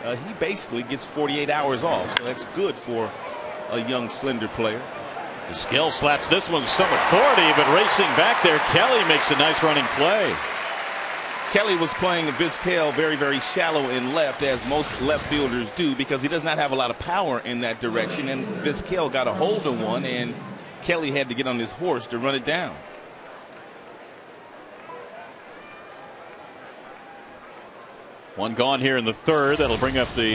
he basically gets 48 hours off. So that's good for a young, slender player. Skill slaps this one with some authority, but racing back there, Kelly makes a nice running play. Kelly was playing Vizquel very, very shallow in left, as most left fielders do, because he does not have a lot of power in that direction. And Vizquel got a hold of one, and Kelly had to get on his horse to run it down. One gone here in the third. That'll bring up the